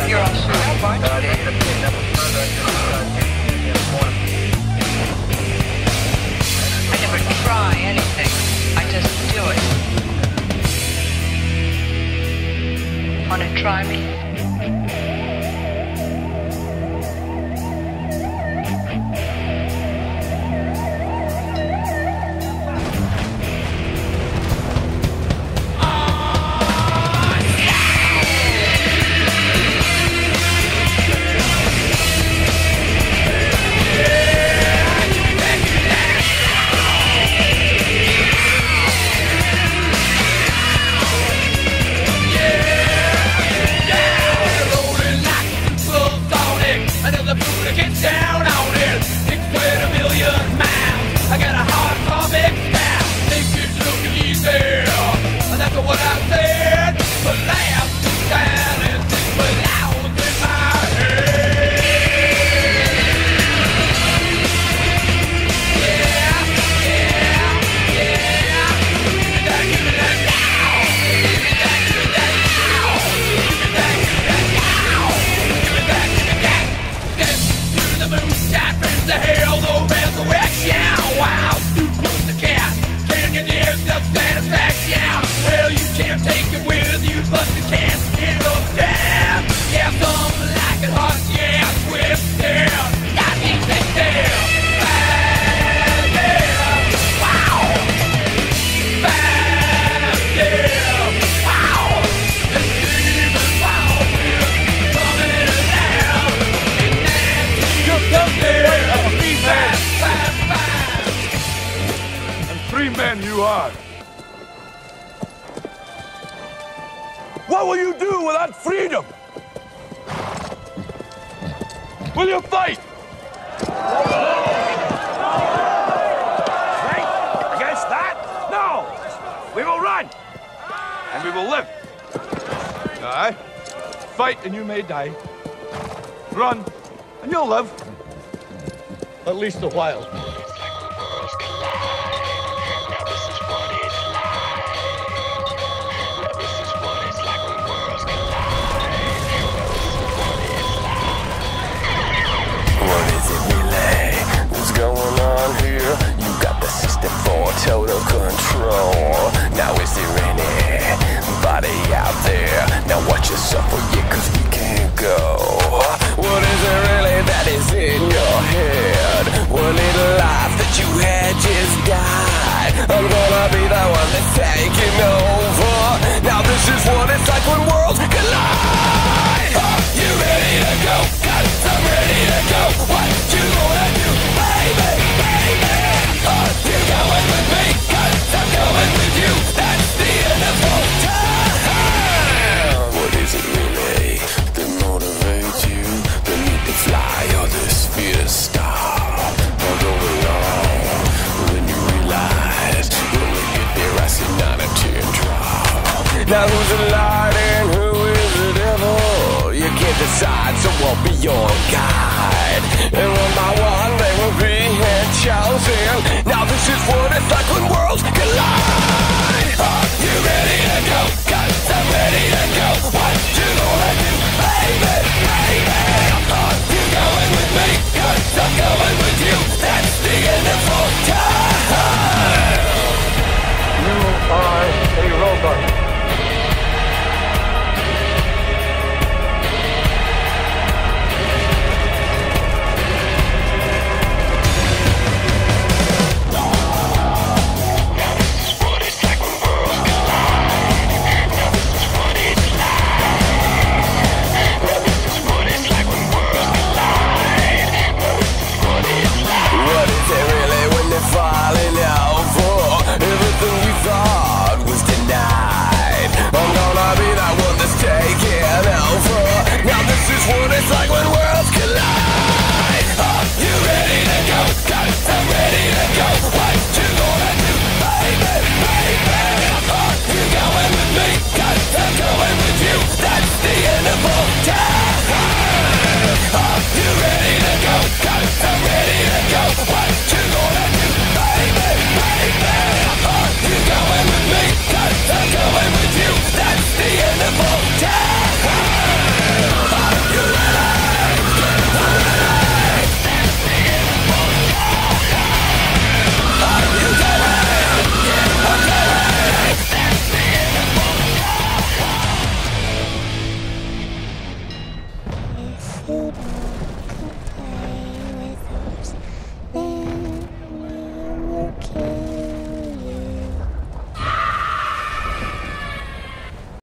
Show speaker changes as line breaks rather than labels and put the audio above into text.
You're all suited up, aren't you, Dave? I never try anything. I just do it. Wanna try me?
Down on it, 6.1 million miles. I got a hardcore big style. Think it's looking easy. That's what I said. But last time and think but loud in my head. Yeah, yeah, yeah. Give me that now. Give me that now. Give me that now. Give me that now. The moonshine brings the hell, the resurrection. Wow, too close to cat. Can't get near enough satisfaction. Well, you can't take it with you, but you can't get up down. Yeah, some like it hot, yeah, twisted. Got me twisted. Bad, yeah, wow. Bad, yeah, wow. The demon power will coming down.
And 3 men you are. What will you do without freedom? Will you fight? Fight against that? No! We will run! And we will live. Aye. Fight and you may die. Run and you'll live. At least a while.
What is it, Relay? What's going on here? You got the 64 total